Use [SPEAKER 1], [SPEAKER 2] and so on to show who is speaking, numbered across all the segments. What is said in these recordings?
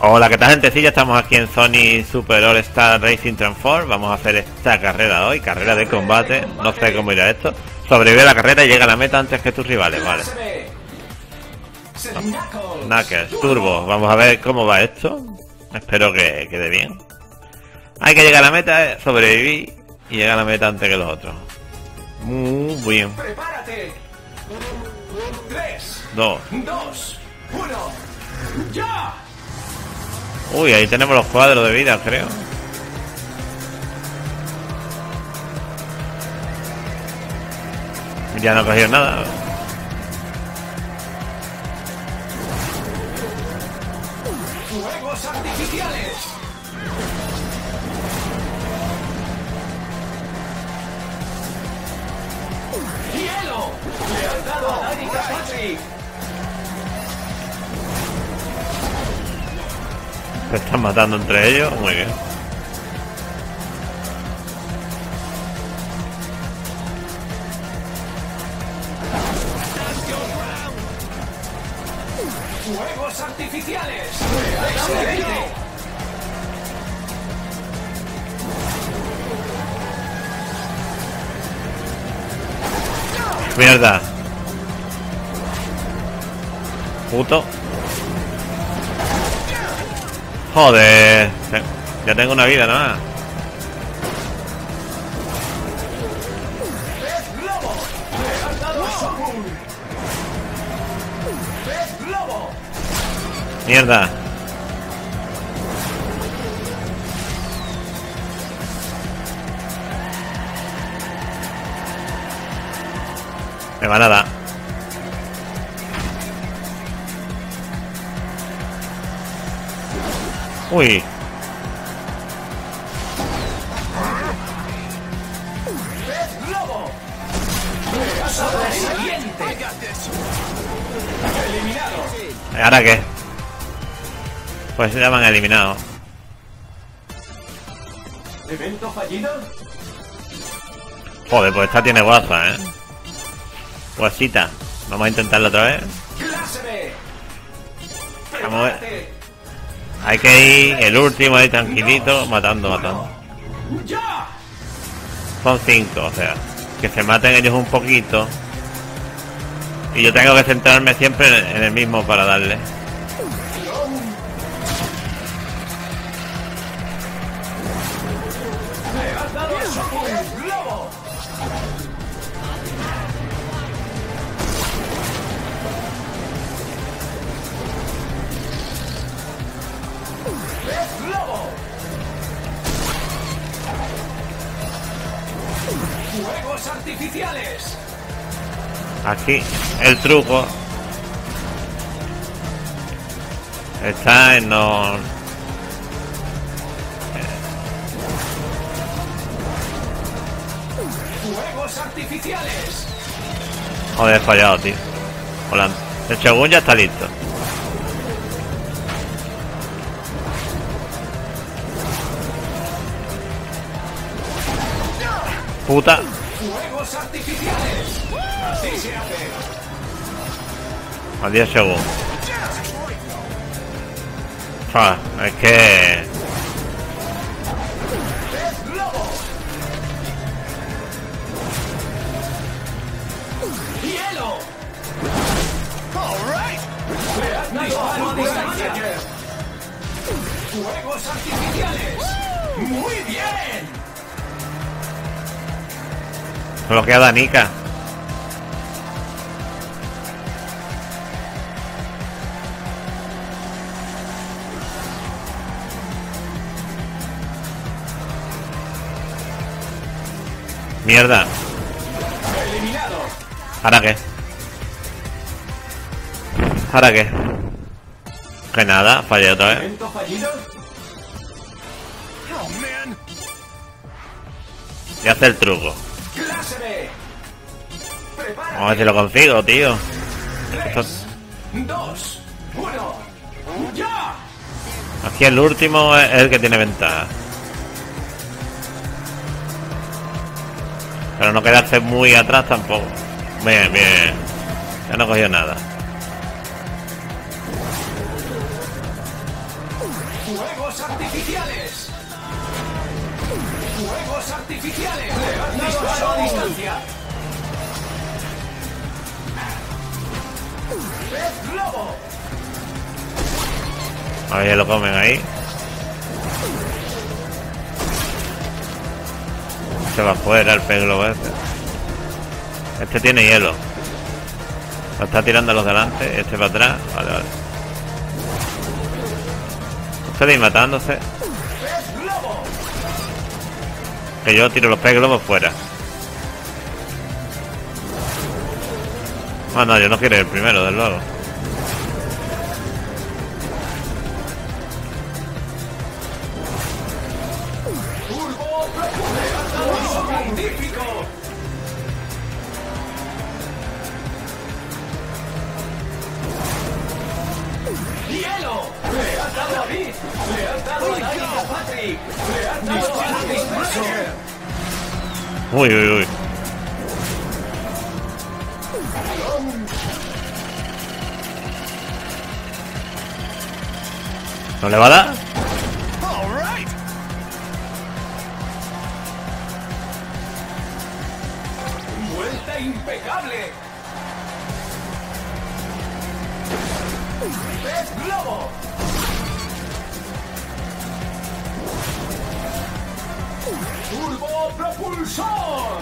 [SPEAKER 1] Hola, ¿qué tal, gentecilla? Estamos aquí en Sony Super All Star Racing Transform. Vamos a hacer esta carrera hoy, carrera de combate. No sé cómo irá esto. Sobrevive a la carrera y llega a la meta antes que tus rivales, vale. Knuckles, Turbo. Vamos a ver cómo va esto. Espero que quede bien. Hay que llegar a la meta, sobrevivir y llegar a la meta antes que los otros. Muy bien.
[SPEAKER 2] 3,
[SPEAKER 1] 2,
[SPEAKER 2] 2, 1, ¡ya!
[SPEAKER 1] Uy, ahí tenemos los cuadros de vida, creo. Ya no he cogido nada.
[SPEAKER 2] ¡Fuegos artificiales! ¡Hielo! ¡Le han dado a Danica Patrick!
[SPEAKER 1] Se están matando entre ellos. Muy bien.
[SPEAKER 2] ¡Fuegos artificiales! ¡Excelente!
[SPEAKER 1] Mierda. Puto. Joder. Ya tengo una vida nada más.
[SPEAKER 2] ¡Pez globo! ¡Le han dado a Shogun! ¡Pez globo!
[SPEAKER 1] Mierda. Me van a dar. Uy.
[SPEAKER 2] ¡Pez globo! ¡Le has dado al siguiente! ¡Eliminado!
[SPEAKER 1] ¿Ahora qué? Pues ya me han eliminado.
[SPEAKER 2] ¿Evento fallido?
[SPEAKER 1] Joder, pues esta tiene guasa, Guasita. Vamos a intentarlo otra vez.
[SPEAKER 2] ¡Clase B!
[SPEAKER 1] Vamos a ver.
[SPEAKER 2] ¡Prepárate!
[SPEAKER 1] Hay que ir el último ahí tranquilito, matando.
[SPEAKER 2] ¡Ya!
[SPEAKER 1] Son 5, o sea, que se maten ellos un poquito. Y yo tengo que centrarme siempre en el mismo para darle.
[SPEAKER 2] ¡Le has dado a Shogun! ¡Globo! ¡Pez globo! ¡Fuegos artificiales!
[SPEAKER 1] Aquí el truco está en no...
[SPEAKER 2] ¡Fuegos artificiales!
[SPEAKER 1] Joder, he fallado, tío. Hola. El Shogun ya está listo. Puta.
[SPEAKER 2] ¡Fuegos artificiales! ¡Así se hace!
[SPEAKER 1] Adiós, Shogun. Es que...
[SPEAKER 2] ¡Pez globo! ¡Hielo! ¡Le has dado a distancia! ¡Fuegos artificiales! ¡Muy bien!
[SPEAKER 1] Bloqueada Nika. Mierda.
[SPEAKER 2] ¡Eliminado!
[SPEAKER 1] ¿Ahora qué? ¿Ahora qué? Que nada, fallé otra vez.
[SPEAKER 2] ¿Evento fallido?
[SPEAKER 1] Y hace el truco.
[SPEAKER 2] ¡Clase B! ¡Prepárate!
[SPEAKER 1] Vamos a ver si lo consigo, tío.
[SPEAKER 2] 3, 2, 1, ¡ya!
[SPEAKER 1] Aquí el último es el que tiene ventaja. Pero no quedarse muy atrás tampoco. Bien, bien. Ya no cogió nada.
[SPEAKER 2] ¡Fuegos artificiales! ¡Fuegos artificiales! ¡Disparo a distancia! ¡Pez globo!
[SPEAKER 1] A ver, lo comen ahí. Se va fuera el pez globo este. Este tiene hielo. Lo está tirando a los delante. Este para atrás. Vale, vale. Ustedes matándose.
[SPEAKER 2] ¡Pez globo!
[SPEAKER 1] Que yo tiro los pez globos fuera. Ah, no, yo no quiero ir el primero, desde luego.
[SPEAKER 2] ¡Turbo propulsor magnífico! ¡Hielo! ¡Le has dado a mí! ¡Le has dado a Dani a Patrick! ¡Le has dado a Disperso!
[SPEAKER 1] Uy, uy, uy. ¿No le va a dar?
[SPEAKER 2] ¡Vuelta impecable! ¡Pez globo! ¡Turbo propulsor!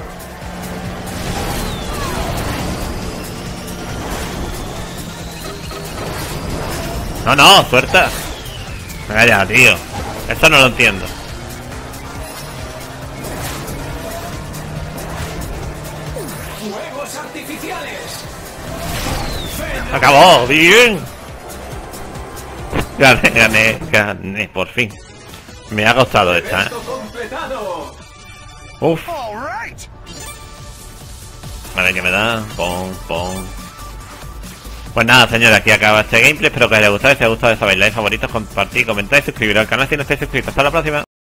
[SPEAKER 1] No, no, suelta. Venga ya, tío. Esto no lo entiendo.
[SPEAKER 2] ¡Fuegos artificiales!
[SPEAKER 1] ¡Acabó! ¡Bien! Gané, por fin. Me ha costado esta, ¿eh?
[SPEAKER 2] ¡Reto completado!
[SPEAKER 1] Uf. Vale, que me da. Pon, pon. Pues nada, señores, aquí acaba este gameplay. Espero que os haya gustado. Si os ha gustado, sabéis, like, favoritos, compartir, comentar y suscribiros al canal si no estáis suscritos. Hasta la próxima.